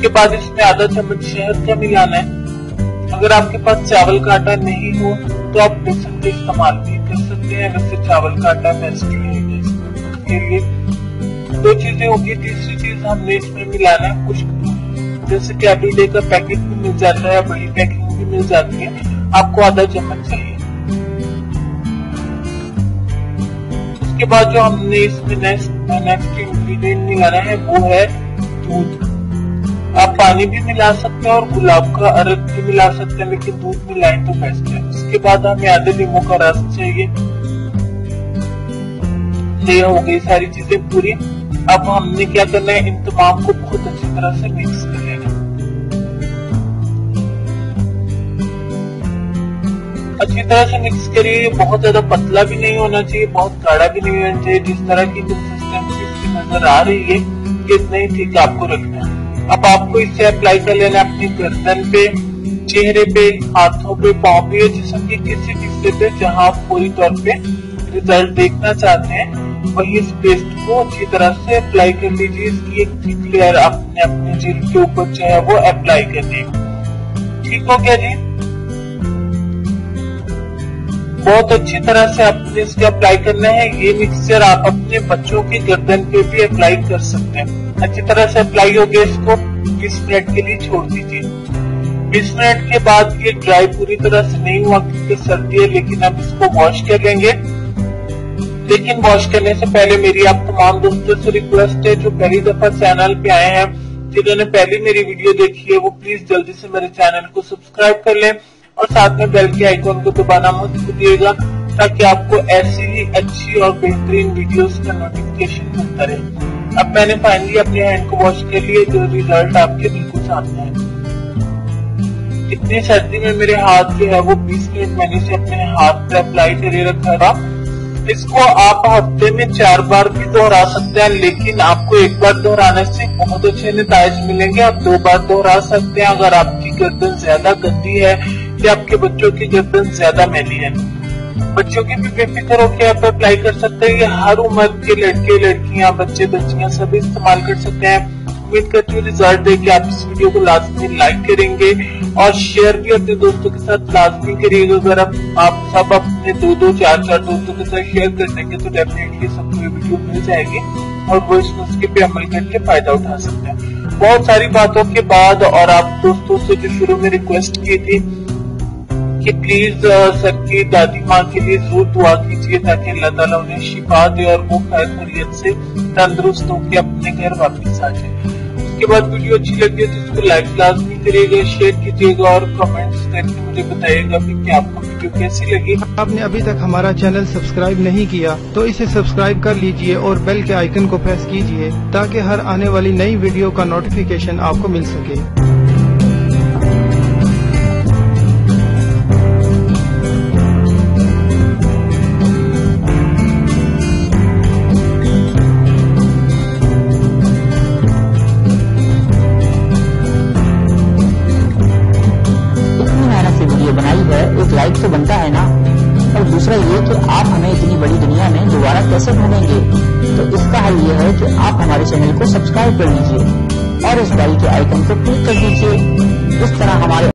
उसके बाद इसमें आधा चम्मच शहद का मिलाना है। अगर आपके पास चावल का आटा नहीं हो तो आप बेसन का इस्तेमाल भी कर सकते हैं, वैसे चावल का आटा बेस्ट रहेगा इसके लिए। 2 चीजें होगी। तीसरी चीज हमने इसमें मिलाना है खुश्क दूध, जैसे कि एवरीडे का पैकेट भी मिल जाता है, बड़ी पैकिंग भी मिल जाती है, आपको आधा चम्मच चाहिए। उसके बाद जो हमने इसमें नेक्स्ट इंग्रेडिएंट मिलाना है वो है दूध। आप पानी भी मिला सकते हैं और गुलाब का अर्क भी मिला सकते हैं, लेकिन दूध मिलाएं तो बेस्ट है। उसके बाद हमें आधे नींबू का रस चाहिए। ये हो गई सारी चीजें पूरी। अब हमने क्या करना है, इन तमाम को बहुत अच्छी तरह से मिक्स कर लेना। अच्छी तरह से मिक्स करिए। बहुत ज्यादा पतला भी नहीं होना चाहिए, बहुत गाढ़ा भी नहीं होना चाहिए। जिस तरह की कंसिस्टेंसी इसकी नजर आ रही है इतना ही ठीक आपको रखना है। अब आपको इसे अप्लाई कर लेना है अपनी गर्दन पे, चेहरे पे, हाथों पे, पाँव पे, जिस्म के किसी हिस्से पे जहाँ आप पूरी तौर पे रिजल्ट देखना चाहते हैं वही इस पेस्ट को अच्छी तरह से अप्लाई कर लीजिए। इसकी एक थिक लेयर आपने अपने जेल के ऊपर जो है वो अप्लाई करनी है। ठीक हो गया जी। बहुत अच्छी तरह से आपने इसके अप्लाई करना है। ये मिक्सचर आप अपने बच्चों की गर्दन पे भी अप्लाई कर सकते हैं। अच्छी तरह से अप्लाई हो गया, इसको 20 मिनट के लिए छोड़ दीजिए। 20 मिनट के बाद ये ड्राई पूरी तरह से नहीं हुआ क्योंकि सर्दी है, लेकिन अब इसको वॉश कर लेंगे। लेकिन वॉश करने से पहले मेरी आप तमाम दोस्तों से रिक्वेस्ट है जो पहली दफा चैनल पे आए हैं, जिन्होंने पहली मेरी वीडियो देखी है, वो प्लीज जल्दी से मेरे चैनल को सब्सक्राइब कर लें और साथ में बेल के आइकॉन को दबाना मत भूलिएगा, ताकि आपको ऐसी ही अच्छी और बेहतरीन वीडियोस का नोटिफिकेशन मिलता रहे। अब मैंने फाइनली अपने हैंड को वॉश कर लिया, जो रिजल्ट आपके बिल्कुल सामने है। इतनी सर्दी में मेरे हाथ जो है वो 20 मिनट मैंने इसे अपने हाथ पे अप्लाई करे रखा था। इसको आप हफ्ते में 4 बार भी दोहरा सकते हैं, लेकिन आपको एक बार दोहराने से बहुत अच्छे नतीजे मिलेंगे। आप 2 बार दोहरा सकते हैं अगर आपकी गर्दन ज्यादा गंदी है या आपके बच्चों की गर्दन ज्यादा मैली है। बच्चों की भी बेफिक्र होकर आप अप्लाई कर सकते हैं। ये हर उम्र के लड़के, लड़कियां, बच्चे, बच्चियां सभी इस्तेमाल कर सकते हैं। उम्मीद करती हूँ रिजल्ट देख के आप इस वीडियो को लाजमी लाइक करेंगे और शेयर भी अपने दोस्तों के साथ लाजमी करिएगा। अगर आप सब अपने 2-2, 4-4 दोस्तों के साथ शेयर कर देंगे तो डेफिनेटली सबको ये वीडियो मिल जाएगी और वो इस नुस्खे पे अमल करके फायदा उठा सकते हैं। बहुत सारी बातों के बाद और आप दोस्तों से जो शुरू में रिक्वेस्ट की थी कि प्लीज सर की दादी माँ के लिए जरूर दुआ कीजिए ताकि अल्लाह ताला उन्हें शिफा दे और वो खैर खैरियत से तंदुरुस्त होकर अपने घर वापस आ जाए। उसके बाद वीडियो अच्छी लगी तो इसको लाइक लाजमी करिएगा, शेयर कीजिएगा और कमेंट्स करके मुझे बताइएगा कि आपको वीडियो कैसी लगी। आपने अभी तक हमारा चैनल सब्सक्राइब नहीं किया तो इसे सब्सक्राइब कर लीजिए और बेल के आइकन को प्रेस कीजिए ताकि हर आने वाली नई वीडियो का नोटिफिकेशन आपको मिल सके। एक लाइक तो बनता है ना, और दूसरा ये कि आप हमें इतनी बड़ी दुनिया में दोबारा कैसे ढूंढेंगे। तो इसका हल ये है कि आप हमारे चैनल को सब्सक्राइब कर लीजिए और इस बेल के आइकन को क्लिक कर दीजिए। इस तरह हमारे